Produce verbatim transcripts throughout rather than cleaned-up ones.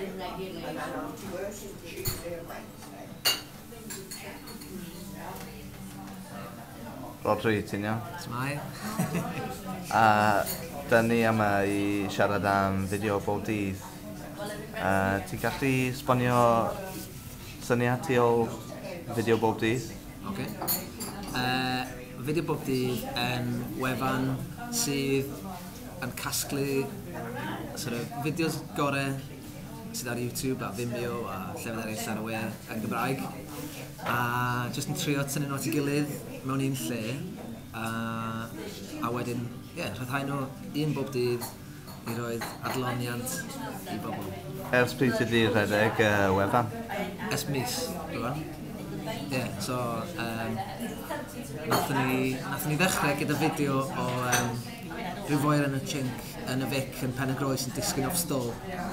Rhodri, ti'n iawn? Mae. A da ni yma i siarad am fideo bob dydd. Uh, ti'n gallu sbonio syniad ti o fideo bob dydd? Okay. Uh, fideo bob dydd yn wefan sydd yn casglu sort of, fideos gorau sydd ar YouTube a Vimeo a llefydd eraill ar y we yn Gymraeg. A jyst yn trio tynnu nhw at ei gilydd mewn un lle. A, a wedyn, ie, yeah, rhyddhau nhw un bob dydd i roed adloniant i bobl. Ers pryd ti di rhedeg uh, wefan? Es mis, rwan. Ie, yeah, so, um, nathon ni, nathon ni ddechrau gyda fideo o um, rhyw foer yn y chink yn y fic yn Pen y Groes yn disgyn off stôl.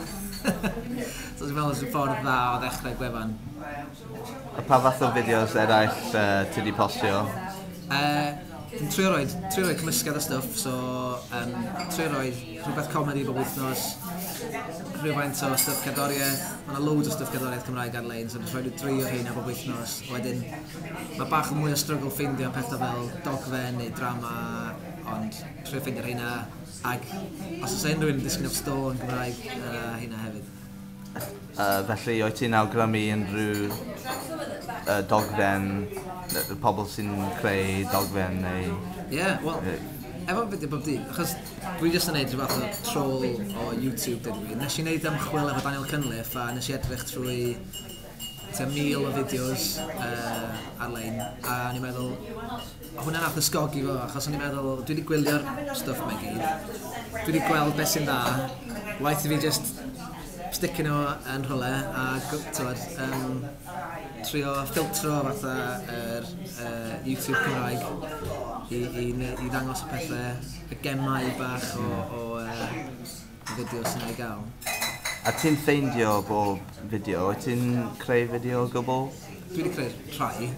So dwi'n meddwl sy'n ffordd dda o ddechrau gwefan. A pa fath o fideos eraill uh, ti di postio? Uh, Dwi'n trio roed, trio roed cymysgedd o stwff, so um, trio roed rhywbeth comedi bob wythnos, rhywfaint o stwff cerddoriaeth, mae yna loads o stwff cerddoriaeth Cymraeg arlein, so dwi'n rhoi dri o rheina bob wythnos. Wedyn, mae bach o mwy o struggle ffeindio pethau fel dogfen neu drama, ond trio ffeindio rheina, ac os oes unrhyw un yn disgyn off stôl yn Gymraeg, uh, hynna hefyd. Uh, felly, oed ti'n awgrymu unrhyw uh, dogfen, y pobl sy'n creu dogfen neu... Ie, yeah, wel, efo fideo bob dydd, achos dwi jyst yn neud rhywbeth o troll o YouTube dydw i. Nes i wneud ymchwil efo Daniel Cynliffe a nes i edrych trwy tua mil o fideos uh, arlein, a ni'n meddwl, hwnna nath ysgogi fo, achos o'n i'n meddwl, dwi wedi gwylio'r stwff mewn gyd, dwi wedi gweld beth sy'n dda, waith i fi just sticio nhw yn rhywle a tywed, um, trio ffiltro fatha yr uh, YouTube Cymraeg i, i, i ddangos y pethau, y gemau bach o, o uh, fideos sy'n ei gael. A ti'n ffeindio bob fideo? Wyt ti'n creu fideo o gwbl? Dwi wedi creu rhai.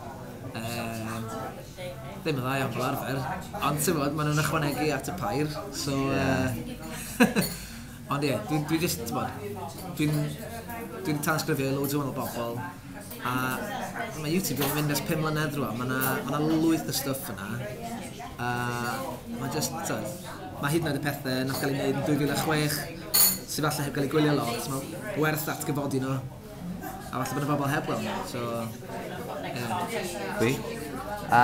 Um, ddim yn dda iawn fel arfer, ond ti'n bod, maen nhw'n ychwanegu at y pair, so... Uh, Ond ie, dwi'n dwi just, ti'n bod, dwi'n dwi tansgrifio loads o wahanol bobl, a mae YouTube yn mynd ers pum mlynedd rwan, mae yna ma lwyth o stwff yna, a mae just, ti'n mae hyd yn oed y pethau nath gael ei wneud yn dwy fil a chwech, sydd falle heb gael ei gwylio lot, mae werth atgyfodi nhw, a falle bod y bobl heb wel, so, ie. Yeah. Gwi. A,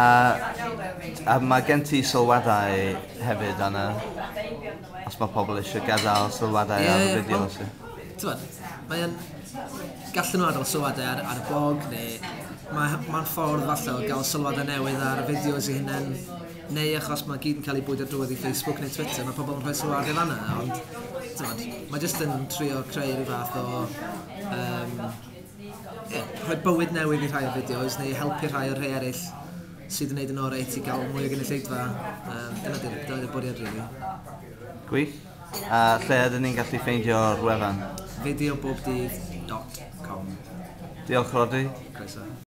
a mae gen ti sylwadau hefyd yna, os mae pobl eisiau gadael sylwadau yeah, ar y fideos. Well, mae'n gallu nhw adael sylwadau ar, ar y blog, neu mae'n ma ffordd falle o gael sylwadau newydd ar y fideos i hunain, neu achos mae gyd yn cael ei bwydo drwydd i Facebook neu Twitter, mae pobl yn rhoi sylwadau fanna, ond mae jyst yn trio creu rhyw fath o um, yeah, rhoi bywyd newydd i rhai o fideos, neu helpu rhai o rhai eraill sydd yn gwneud yn oreit i gael mwy o gynulleidfa. Um, dyna dyna'r bwriad rili. Gwych. A lle ydyn ni'n gallu ffeindio'r wefan? fideo bob dydd dot com. Diolch, Rhodri. Croeso.